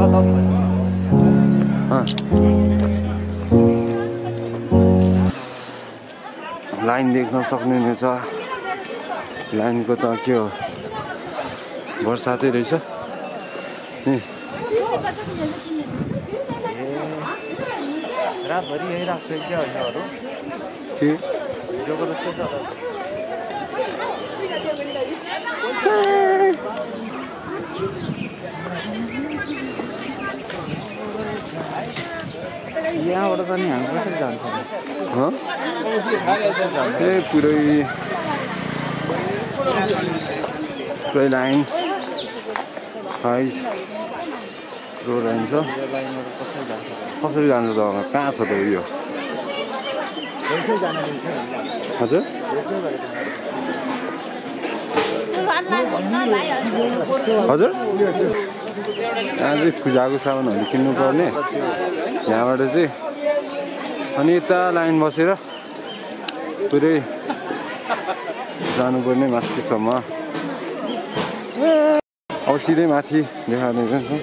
line देख्न सक्नुहुनेछ लाइनको त के हो बर्सातै रहेछ रातभरि यही राख्छ क्या हैनहरु के जबरजस्ती छ यहाँबाट त नि हामी कसरी जान्छ पुरै लाइन हाइस रो लाइन छ कसरी जान्छ त कहाँ छ त यो हजुर हजुर यहाँ चाहिँ पूजाको सामानहरू किन्नु पर्ने यहाँबाट चाहिँ अनि यता लाइन बसेर पुरै जानुपर्ने माथिसम्म अब सिधै माथि देखाउने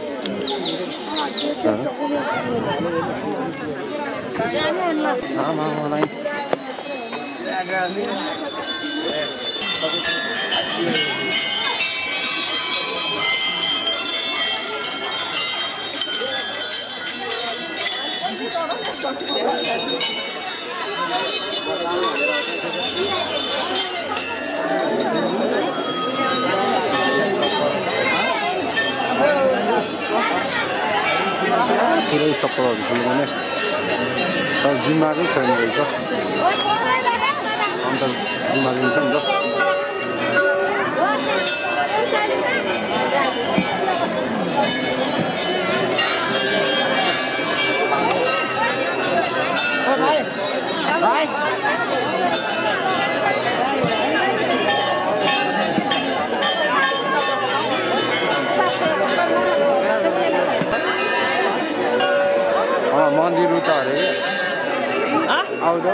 पुरै चप्पलहरू खोल्ने तर जिम्मा चाहिँ छैन रहेछ अन्त जिम्मा लिन्छ नि त मन्दिर उता अरे आउँदा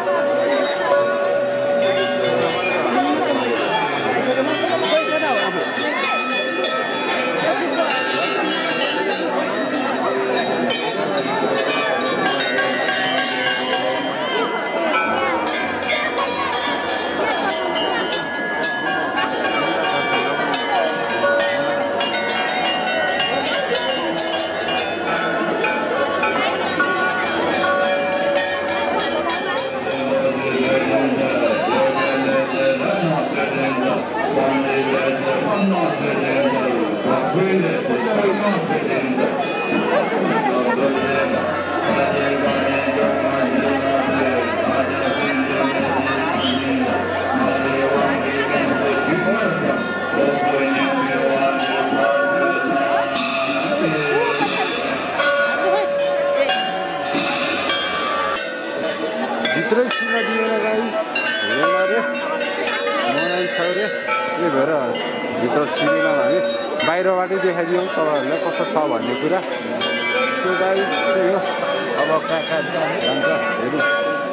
भित्रै छिर्न दिएन गाई हेर्न अरे मलाई छ अरे त्यही भएर भित्र छिरेन भने बाहिरबाटै देखाइदिउँ तपाईँहरूलाई कस्तो छ भन्ने कुरा त्यो गाई त्यही हो अब कहाँ कहाँ जान्छ हेरौँ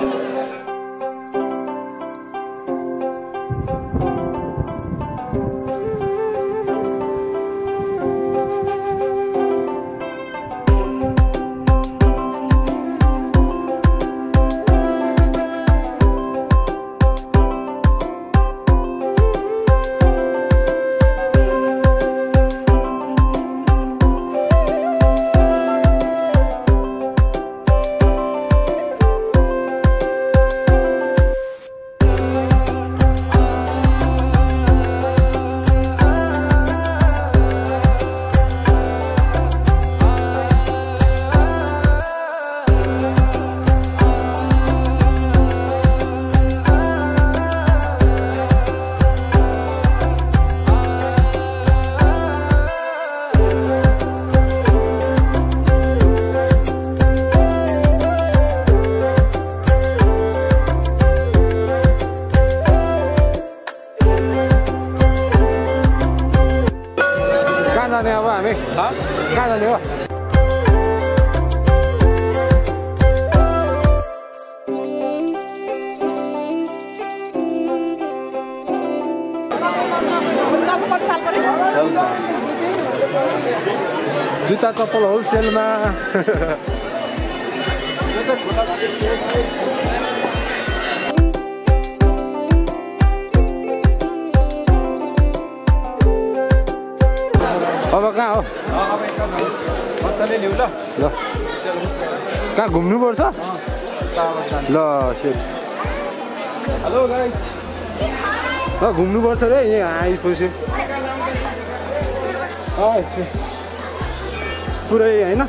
जाने अब हामी कहाँ जाने हो जुत्ता चप्पल होलसेलमा अब कहाँ हो ल कहाँ घुम्नुपर्छ ल सेट हेलो गाइस ल घुम्नुपर्छ रे यहाँ आइपुग्यो पुरै होइन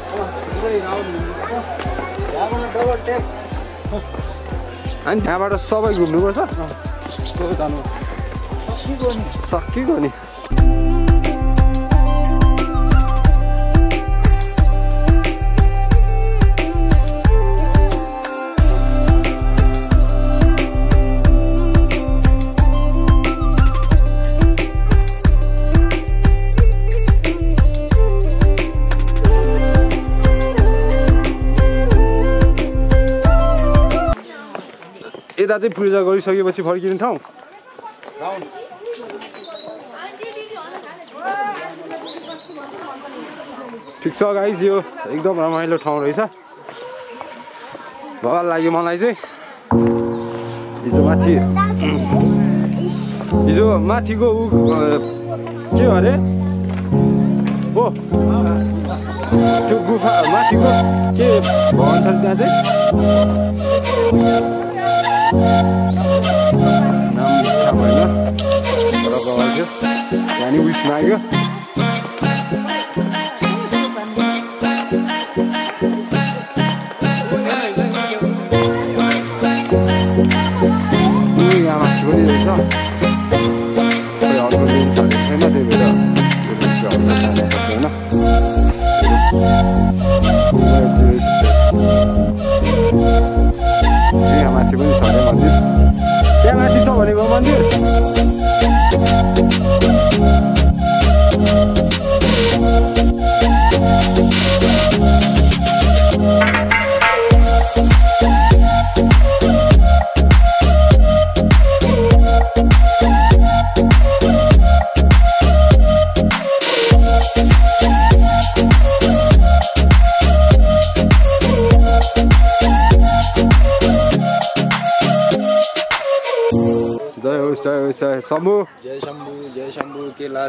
अनि त्यहाँबाट सबै घुम्नुपर्छ सकिगयो नि यता चाहिँ पूजा गरिसकेपछि फर्किने ठाउँ ठिक छ गाइस यो एकदम रमाइलो ठाउँ रहेछ भल लाग्यो मलाई चाहिँ हिजो माथिको के अरे हो त्यो गुफा माथिको के भन्छ त्यहाँ चाहिँ नाम थाहा भएन तर गवाल थियो त्यहाँ नि विस माग्यो यहाँ माथि पनि रहेछ खोइ अर्को लेन्स छैन त्यही भएर यहाँ माथि पनि छ अरे मन्दिर त्यहाँ माथि छ भनेको मन्दिर जय शम्भु जय शम्भु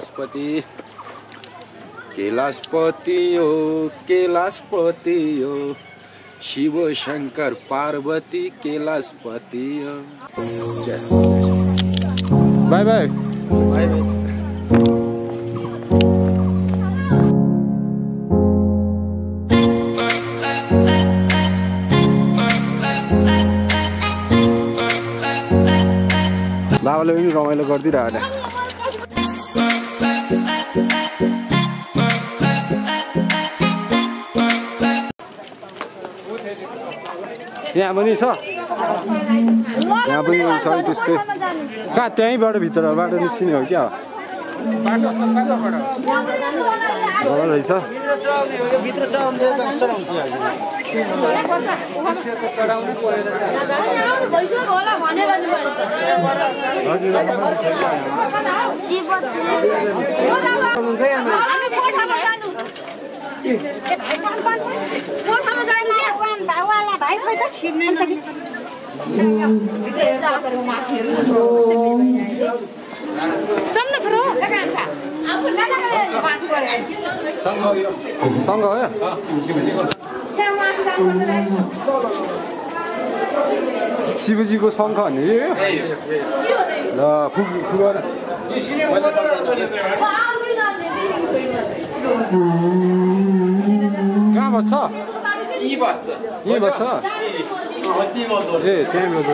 कैलाशपति हो शिव शंकर पार्वती कैलाशपति हो बाय बाय बाबाले पनि रमाइलो गरिदिरहेको यहाँ पनि छ यहाँ पनि छ त्यस्तै कहाँ त्यहीँबाट भित्रबाट निस्किने हो क्या रहेछ सँग हो शिवजीको शङ्ख भन्ने ल फुगर कहाँ बस्छ यहीँ बस्छ ए त्यहाँ बस्छ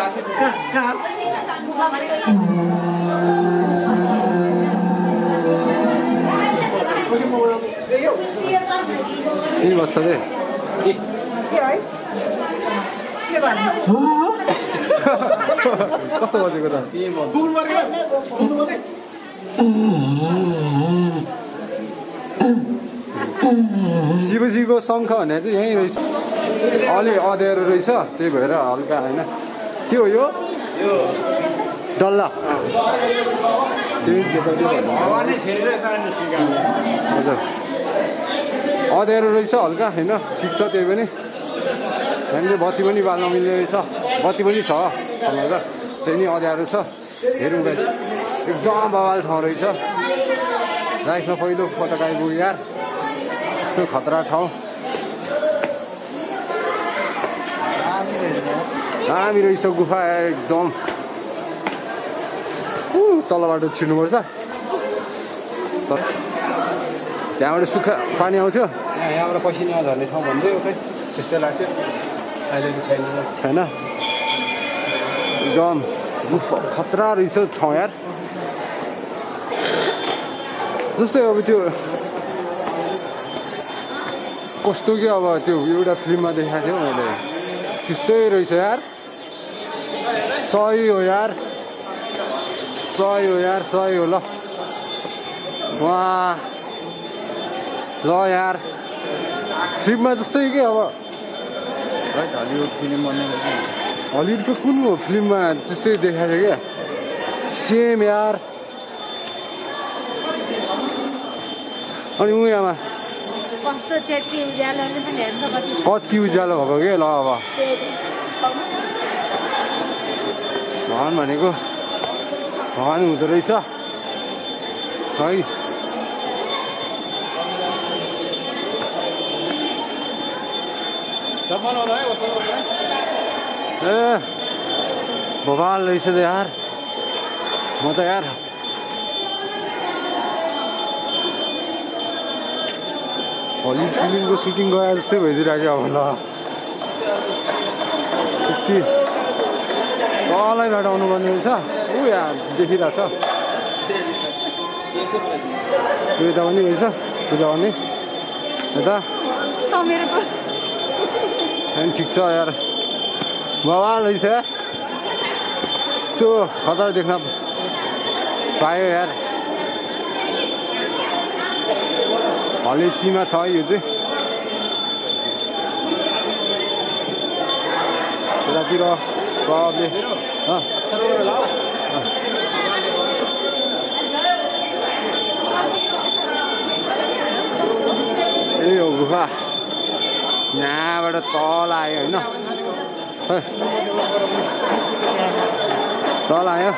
यहीँ बस्छ रे कस्तो बजेको त शिवजीको शङ्ख भने चाहिँ यहीँ रहेछ अलि अँध्यारो रहेछ त्यही भएर हल्का होइन के हो यो डल्ला हजुर अँध्यारो रहेछ हल्का होइन ठिक छ त्यही पनि यहाँनिर बत्ती पनि बाल्न मिल्ने रहेछ बत्ती पनि छ तपाईँको त्यही नि अँध्यारो छ हेरौँ गाइस एकदम बवाल ठाउँ रहेछ लाइफमा पहिलो पटक आइपुग्यो यार यस्तो खतरा ठाउँ दामी रहेछ गुफा एकदम तलबाट छिर्नुपर्छ त्यहाँबाट सुक्खा पानी आउँथ्यो यहाँबाट पसिना झर्ने ठाउँ भन्दै खै त्यस्तै लाग्थ्यो अहिले छैन छैन एकदम गुफा खतरा रहेछ ठाउँ यार जस्तै अब त्यो कस्तो कि अब त्यो एउटा फिल्ममा देखाएको थियो मैले त्यस्तै रहेछ यार सही हो यार सही हो ल वाह ल यार फिल्ममा जस्तै कि अब हलिउड फिल्म बन्ने हलिउडको कुन हो फिल्ममा त्यस्तै देखाएको थियो क्या सेम यार अनि उयामा कति उज्यालो भएको के ल अब भगवान् भनेको भगवान् हुँदो रहेछ है ए बवाल रहेछ त यार म त यार हलिउड फिल्मको सुटिङ गरे जस्तै भइदिइरहेको अब ल यति तलैबाट आउनुपर्ने रहेछ ऊ यहाँ देखिरहेछ यता पनि रहेछ पूजा गर्ने यता ठिक छ यार बवाल रहेछ यस्तो खतरा देख्न पायो यार हलेसीमा छ यो चाहिँ यतातिर सबले ए हो गुफा यहाँबाट तल आयो होइन तल आयो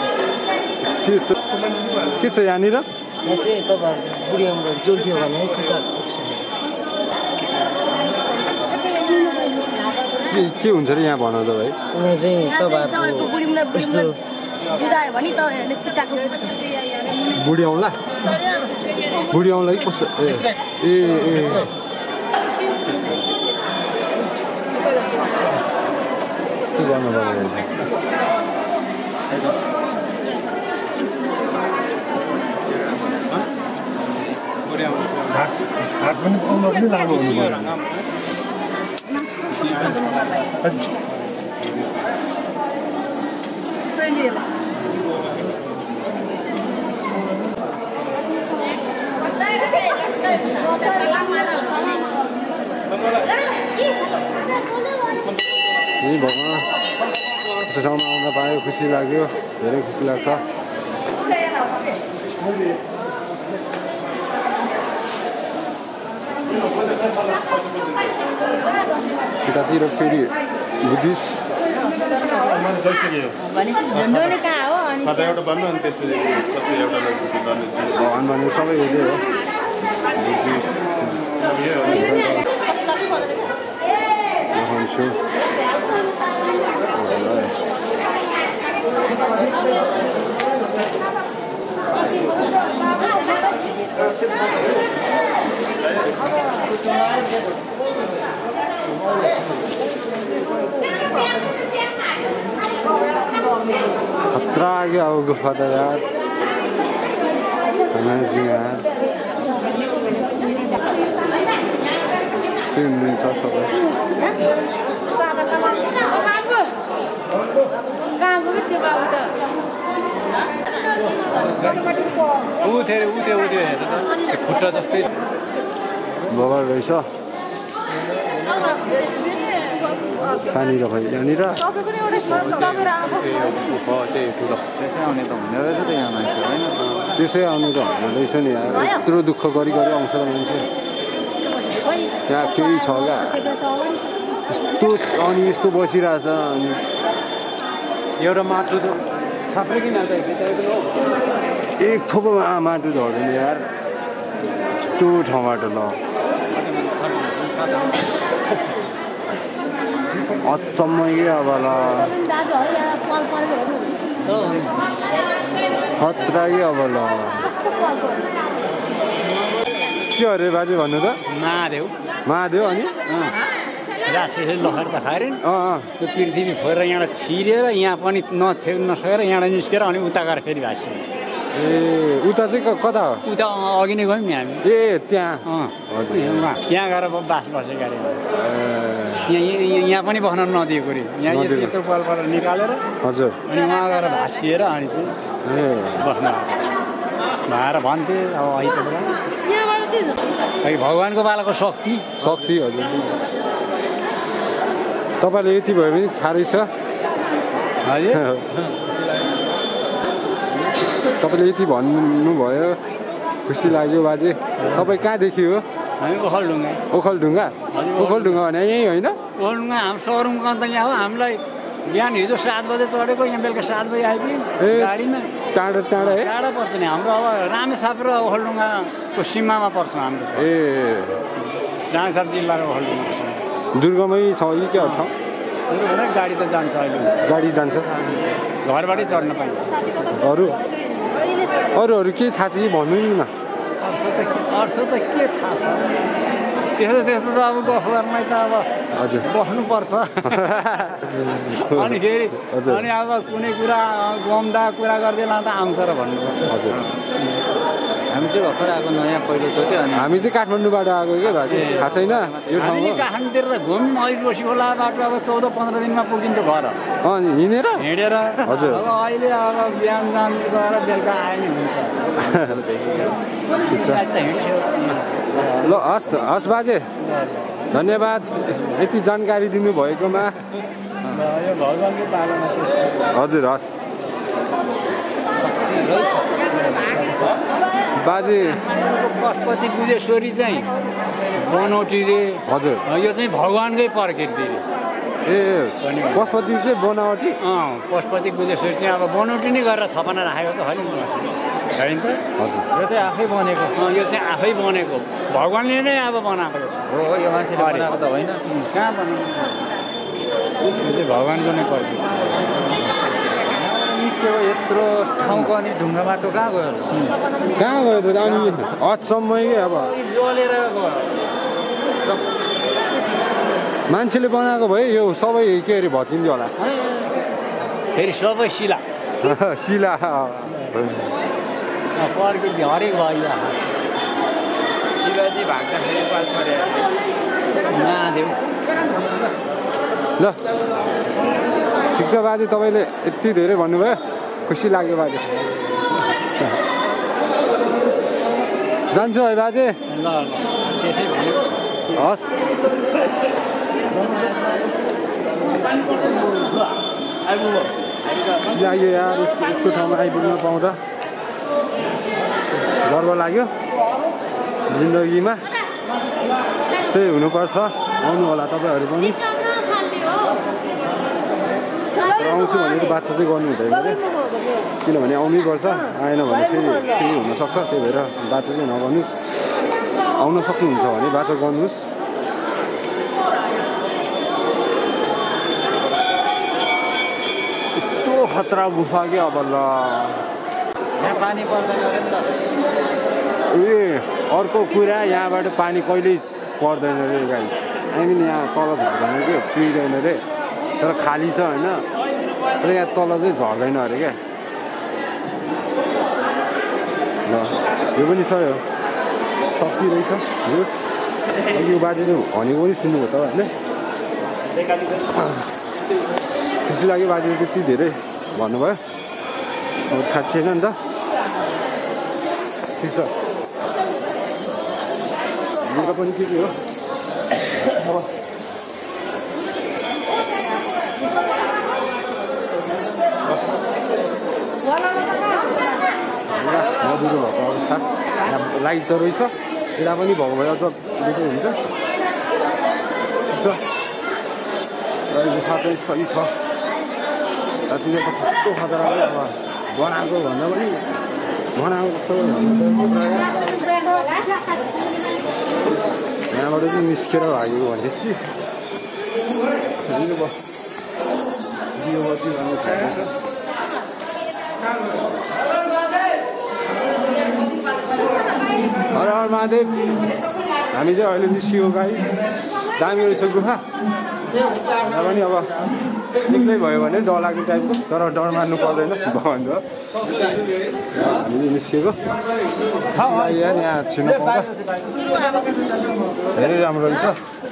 के छ यहाँनिर यहाँ चाहिँ तपाईँहरूको बुढी आमा जोड्थ्यो भने चिता के हुन्छ र यहाँ भन त भाइ यहाँ चाहिँ तपाईँहरूको बुढी आउँला बुढी आउँला कि कस्तो ए ए ए यस्तो गर्नुपर्ने रहेछ हात पनि पाउन पनि राम्रो हुनु पर्यो यही भगवान् यस्तो ठाउँमा आउन पायो खुसी लाग्यो धेरै खुसी लाग्छ यतातिर फेरि बुद्धिस्ट भगवान् भन्ने सबै यही हो देखाउँछु खतरा आ गया वो गुफा था यार अमेजिंग यार सेम नहीं था सब खुट्टा जस्तै बगर रहेछ पानी र भाइ यहाँनिर त्यसै आउने त हुँदो रहेछ नि यार यत्रो दुःख गरी आउँछ त मान्छे त्यहाँ केही छ क्या यस्तो अनि यस्तो बसिरहेछ अनि एउटा माटो त साप्रै किन एक थोपमा माटो झर्दैन यार यस्तो ठाउँबाट ल अचम्मै अब ल खतरा कि अब ल के अरे बाजे भन्नु त महादेव महादेव अनि राक्षसले लहर त खाएर त्यो पृथ्वी फोरेर यहाँबाट छिरेर यहाँ पनि नसकेर यहाँबाट निस्केर अनि उता गएर फेरि भाँसियो ए उता चाहिँ कता हो उता अघि नै गयौँ नि हामी ए त्यहाँ त्यहाँ गएर बास बसेका अरे यहाँ पनि बस्न नदिएको अरे यहाँ यत्रो पलबाट निकालेर हजुर अनि उहाँ गएर भाँसिएर अनि चाहिँ बस्न भाएर भन्थे अब अहिले भगवान्को बालाको शक्ति हजुर तपाईँले यति भयो भने थाहै छ हजुर तपाईँले यति भन्नुभयो खुसी लाग्यो बाजे तपाईँ कहाँदेखि हो हामी ओखलढुङ्गा भने यहीँ होइन ओखलढुङ्गा हाम्रो सौरुमको अन्त यहाँ हो हामीलाई बिहान हिजो 7 बजे चढेको यहाँ बेलुका 7 बजे आइपुग्यो गाडीमा टाढा है टाढा पर्छ नि हाम्रो अब रामेछाप र ओखलढुङ्गाको सीमामा पर्छ हाम्रो ए रामेछाप जिल्ला र ओखलढुङ्गा दुर्गमै छ कि क्या ठाउँ गाडी त जान्छ अहिले गाडी जान्छ घरबाटै चढ्न पाइन्छ अरूहरू केही थाहा छ कि भन्नु नि न अर्थ त के थाहा छ त्यस्तो त अब गफहरूलाई त अब हजुर बस्नुपर्छ अनि फेरि अनि अब कुनै कुरा गम्दा कुरा गर्दै लाँदा आउँछ र भन्नुपर्छ हजुर हामी चाहिँ भर्खर आएको नयाँ पहिलोचोटि अनि हामी चाहिँ काठमाडौँबाट आएको के भाइ थाहा छैन यो हामी काठमाडौँतिर त घुम्यौँ अहिले रोसी खोलाबाट अब 14-15 दिनमा पुगिन्छ घर हिँडेर हजुर अब अहिले अब बिहान जान गएर बेलुका आयो नि हुन्छ ल हस् बाजे धन्यवाद यति जानकारी दिनुभएकोमा हजुर हस् बाजे पशुपति गुजेश्वरी चाहिँ बनौटी रे हजुर यो चाहिँ भगवान्कै प्रकृति रे ए पशुपति चाहिँ बनावटी पशुपति गुजेश्वरी चाहिँ अब बनौटी नै गरेर थपना राखेको छ होइन त हजुर यो चाहिँ आफै बनेको यो चाहिँ आफै बनेको भगवान्ले नै अब बनाएको हो यो मान्छेले बनाएको त होइन कहाँ बनाएको यो चाहिँ भगवान्को नै प्रकृति यत्रो ठाउँको अनि ढुङ्गा बाटो कहाँ गयो त अनि अचम्मै अब जलेर मान्छेले बनाएको भए यो सबै के अरे भत्किन्थ्यो होला फेरि सबै शिला प्रकृति हरेक भयो शिवाजी भाग्दाखेरि पाल परे महादेव ल ठिक छ बाजे तपाईँले यति धेरै भन्नुभयो खुसी लाग्यो बाजे जान्छु है बाजे ल त्यसै भन्यो हस् लाग्यो यार यस्तो ठाउँमा आइपुग्न पाउँदा गर्व लाग्यो जिन्दगीमा यस्तै हुनुपर्छ आउनु होला तपाईँहरू पनि आउँछु भनेको बाछा चाहिँ गर्नु हुँदैन अरे किनभने आउनै पर्छ आएन भने फेरि केही हुनसक्छ त्यही भएर बाछा चाहिँ नगर्नुहोस् आउन सक्नुहुन्छ भने बाछा गर्नुहोस् यस्तो खतरा गुफा कि अब ल यहाँ पानी पर्दैन ए अर्को कुरा यहाँबाट पानी कहिल्यै पर्दैन रे गाई आई यहाँ तल झर्दैन कि चुइँदैन रे तर खाली छ होइन तर यहाँ तल चाहिँ झर्दैन अरे क्या ल यो पनि छ यो शक्ति रहेछ यो बाजेले भनेको पनि सुन्नुभयो त होइन खुसी लाग्यो बाजेले त्यति धेरै भन्नुभयो अब थाहा थिएन नि त ठिक छ लुगा पनि के हो मधुरो भएको अवस्था लाइट त रहेछ यता पनि भएको भए अझ बेटर हुन्छ छ गुफा चाहिँ सही छ तिनीहरू त कस्तो खतराले अब बनाएको भन्दा पनि बनाएको जस्तो यहाँबाट चाहिँ निस्केर भागेको भनेपछि दियोबत्ती भन्ने छ हर हर महादेव हामी चाहिँ अहिले निस्कियो गाई दामी रहेछ गुफा पनि अब एक्लै भयो भने डर लाग्ने टाइपको तर डर मान्नु पर्दैन भन्नु हामीले निस्किएको यहाँ छिर्नु पाउँदा धेरै राम्रो रहेछ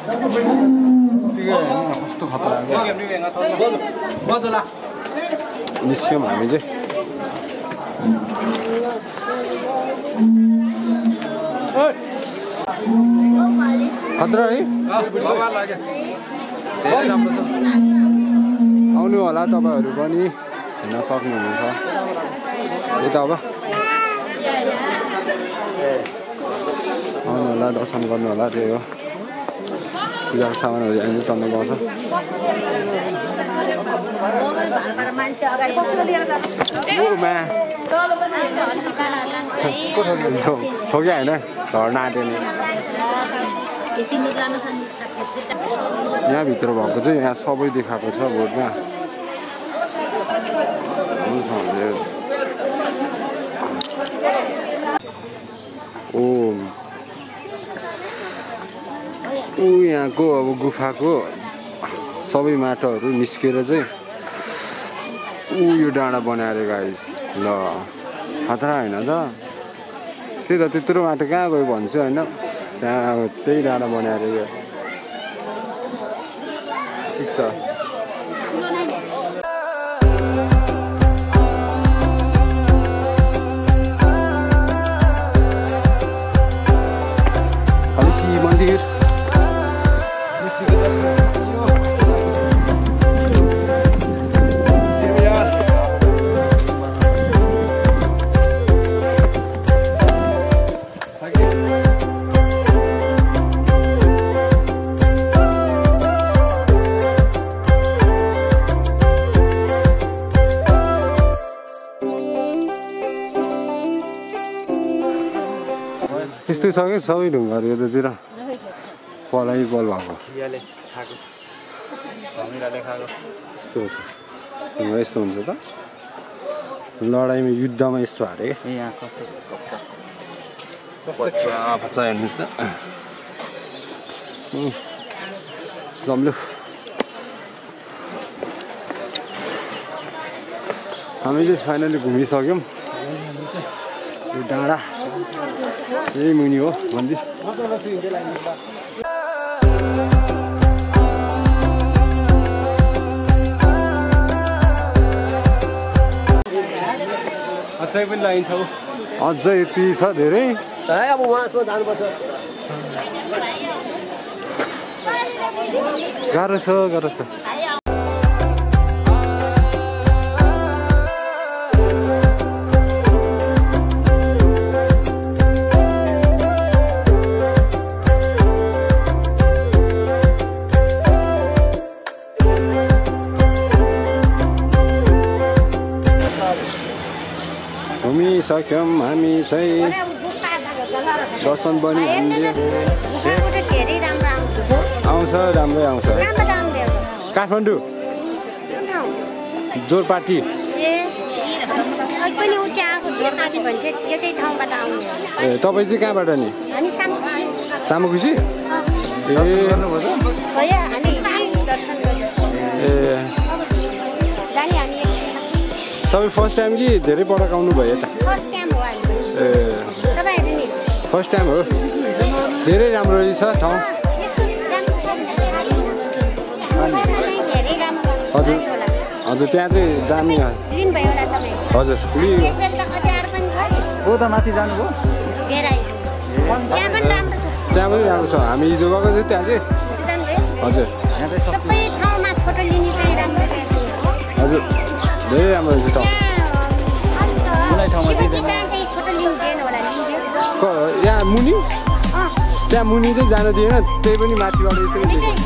कस्तो खतरा निस्क्यौँ हामी चाहिँ खतरा है आउनु होला तपाईँहरू पनि हेर्न सक्नुहुन्छ यता अब आउनु होला दर्शन गर्नु होला त्यही हो पूजाको सामानहरू अहिले तन्ने पाउँछ हो क्या होइन झर्ना आँट्यो नि यहाँभित्र भएको चाहिँ यहाँ सबै देखाएको छ बोर्डमा ऊ यहाँको अब गुफाको सबै माटोहरू निस्केर चाहिँ यो डाँडा बनाएर गाइस ल खतरा होइन त त्यही त त्यत्रो माटो कहाँ गयो भन्छु होइन त्यहाँ त्यही डाँडा बनाएर यो ठिक छ हलिसी मन्दिर यस्तै छ कि सबै ढुङ्गाहरू यतातिर पलाइ पल भएको यस्तो छ ढुङ्गा यस्तो हुन्छ त लडाइँमा युद्धमा यस्तो हारे क्या हेर्नुहोस् त जम्लो हामीले फाइनली घुमिसक्यौँ यो डाँडा यही मुनि हो मन्दिर अझै पनि लाइन छ अझै यति छ धेरै अब उहाँसम्म जानुपर्छ गाह्रो छ गाह्रो छ घुमिसक्यौँ हामी चाहिँ दर्शन पनि आउँछ राम्रै आउँछ काठमाडौँ जोरपाटी ए तपाईँ चाहिँ कहाँबाट नि सामुखुसी ए तपाईँ फर्स्ट टाइम कि धेरै पटक आउनु भयो यता ए फर्स्ट टाइम हो धेरै राम्रो रहेछ ठाउँ हजुर हजुर त्यहाँ चाहिँ दामी हजुर हो त माथि जानुभयो त्यहाँ पनि राम्रो छ हामी हिजो गएको थियो त्यहाँ चाहिँ हजुर हजुर धेरै राम्रो रहेछ ठाउँ यहाँ मुनि त्यहाँ मुनि चाहिँ जान दिएन त्यही पनि माथिबाट यसरी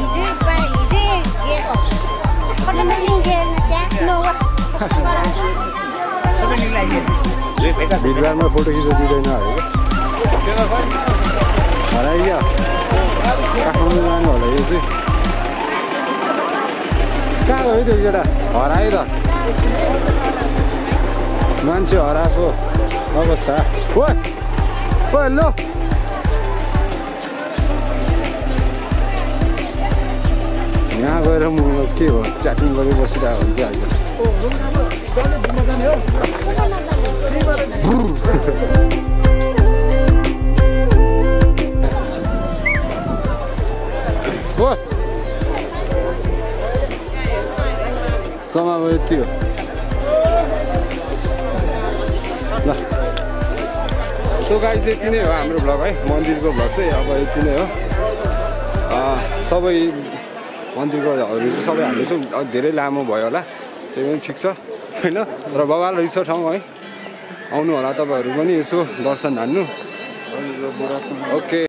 भिडभाडमा फोटो खिच्न दिँदैन हराइयो काठमाडौँ जानु होला यो चाहिँ कहाँ गयो त्यो केटा हरायो त मान्छे हराएको अवस्था ओ हेलो यहाँ गएर म के हो च्याटिङ गरेर बसिरहेको हुन्छ हो कमा भयो यति हो ल सो गाइस यति नै हो हाम्रो भ्लग है मन्दिरको भ्लग चाहिँ अब यति नै हो सबै मन्दिरकोहरू चाहिँ सबै हाल्दैछौँ धेरै लामो भयो होला त्यही पनि ठिक छ होइन र बवाल रहेछ ठाउँ है आउनु होला तपाईँहरू पनि यसो दर्शन हान्नु ओके